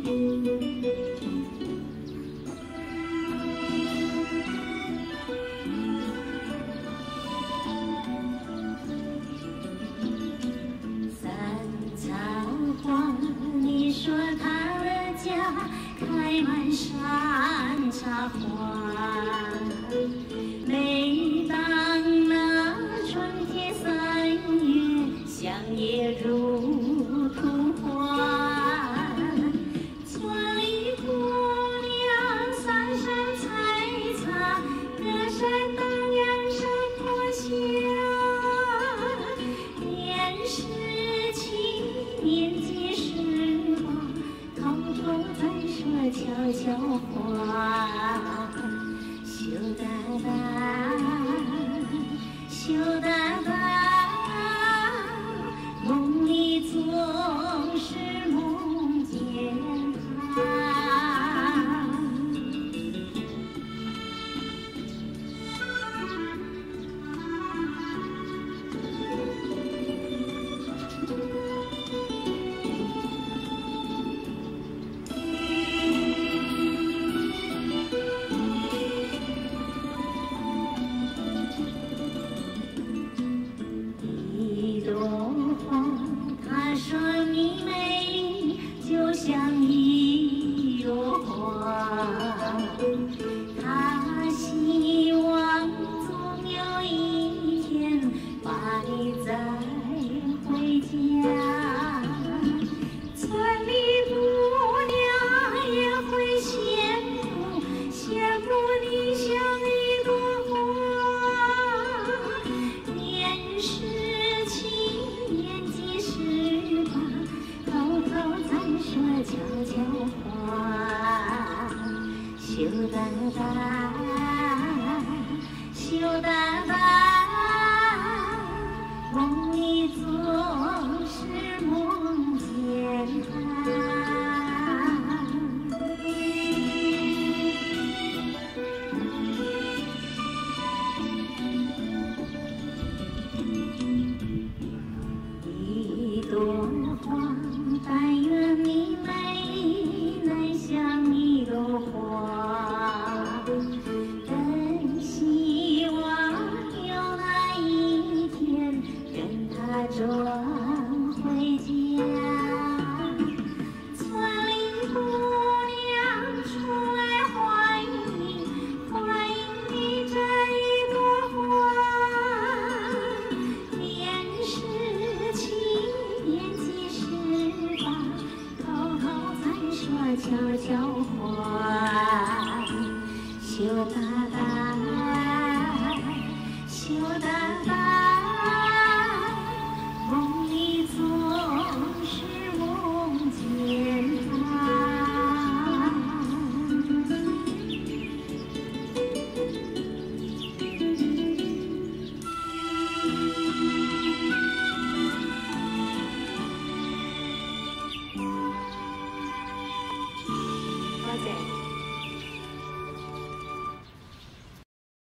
开满山茶花，每当那春天3月，乡野如图画。村里姑娘三声采茶，歌声荡漾山坡下。年十七，年纪18，偷偷在说悄悄话。羞答答，羞答答，梦里总是梦见他。他说你美就像一朵花，他希望总有一天把你载回家。村里姑娘也会羡慕，羡慕你像一朵花。年17，年纪18，偷偷在说悄悄话。羞答答，羞答答，梦里总是梦见他。一朵花，但愿你美，能像一朵花。真希望有那一天，跟它转回家。村里姑娘出来欢迎，欢迎你这一朵花。年17，年纪18，偷偷在说悄悄话。羞答答，羞答答。